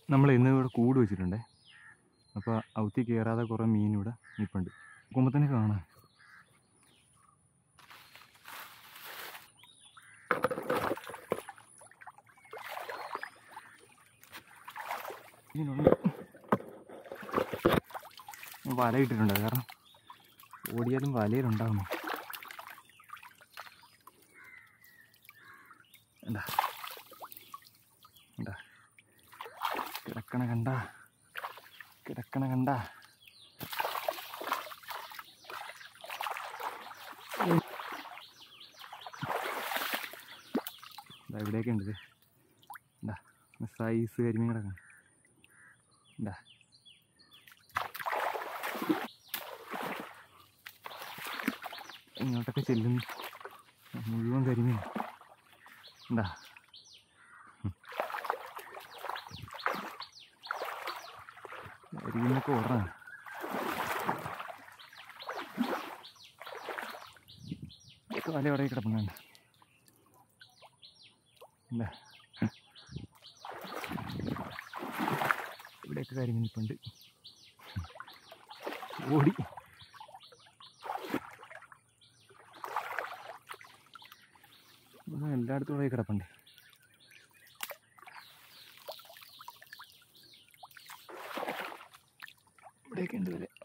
നമ്മൾ ഇന്ന് ഇവിടെ കൂട് വെച്ചിട്ടുണ്ടേ. അപ്പോൾ ഔത്തി കയറാതെ കുറേ മീൻ ഇവിടെ നിൽപ്പുണ്ട്. നോക്കുമ്പോൾ തന്നെ കാണാം. മീനുണ്ട്. വല ഇട്ടിട്ടുണ്ട്, കാരണം ഓടിയാലും വലയിലുണ്ടാകുന്നു. എന്താ എന്താ കിടക്കണ കണ്ട, കിടക്കണ കണ്ട. ഇവിടെയൊക്കെ ഉണ്ട്. എന്താ സൈസ് കരിമീൻ കിടക്കണം. എന്താ ഇങ്ങോട്ടൊക്കെ ചെല്ലുന്നു മുഴുവൻ കരിമീൻ. എന്താ കരിമീനൊക്കെ ഓടാണ്. വല ഇവിടെ കിടപ്പുന്നുണ്ട്. എന്താ ഇവിടെയൊക്കെ കരിമീൻ ഇപ്പുണ്ട്. ഓടി എല്ലായിടത്തും ഇവിടെ കിടപ്പുണ്ട്. ഇവിടെയൊക്കെ ഉണ്ട് വരെ.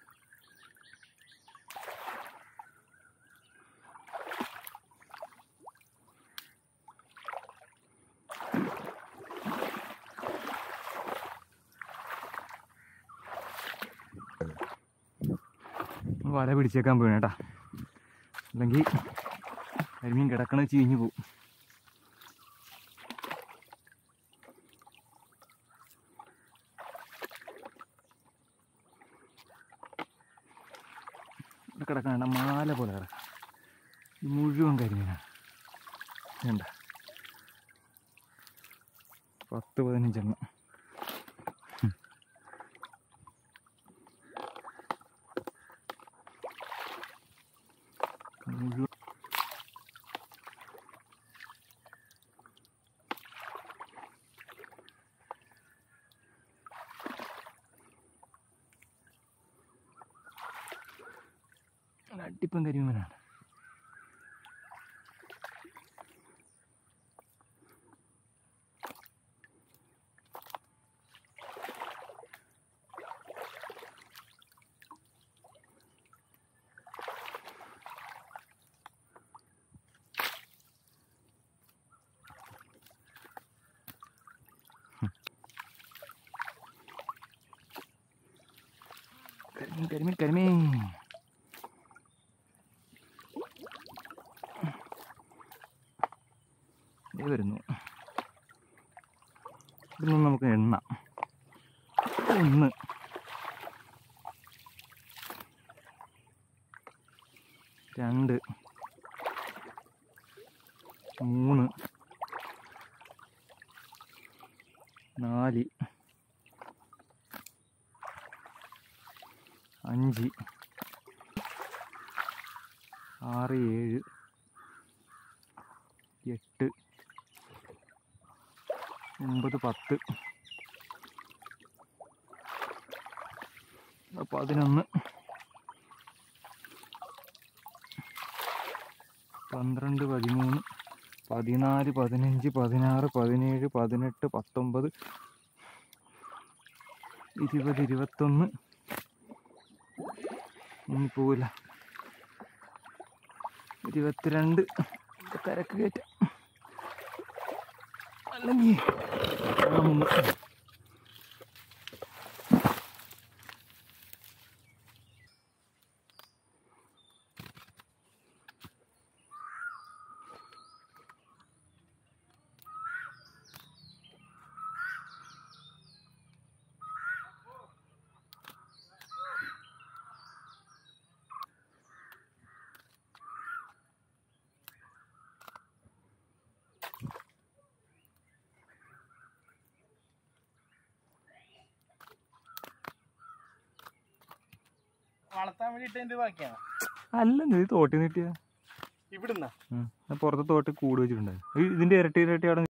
വല പിടിച്ചേക്കാൻ പോയി കേട്ടാ, അല്ലെങ്കിൽ കരിമീൻ കിടക്കണ ചീഞ്ഞു പോവും. ഇവിടെ കിടക്കണ മാല പോലെ കിടക്കാം. മുഴുവൻ കരിമീനാണ്. വേണ്ട 10-15 എണ്ണം. അടിപ്പം കരിമീനാണ്. കരിമീൻ കരിമീൻ കരിമീൻ. വരുന്നു. ഇതൊന്നും നമുക്ക് എണ്ണ 1 2 3 4 5 6 7 8 9 10 11 12 13 14 15 16 17 18 19 20 21 ഇനി പോവില്ല 22 തിരക്ക് കയറ്റാം, അല്ലെങ്കിൽ വളർത്താൻ വേണ്ടിട്ട് ബാക്കിയാണ്. അല്ല തോട്ടി നീട്ടിയ ഇവിടുന്ന പുറത്തെ തോട്ടി കൂട് വെച്ചിട്ടുണ്ടായിരുന്നു. ഇതിന്റെ ഇരട്ടി അവിടെ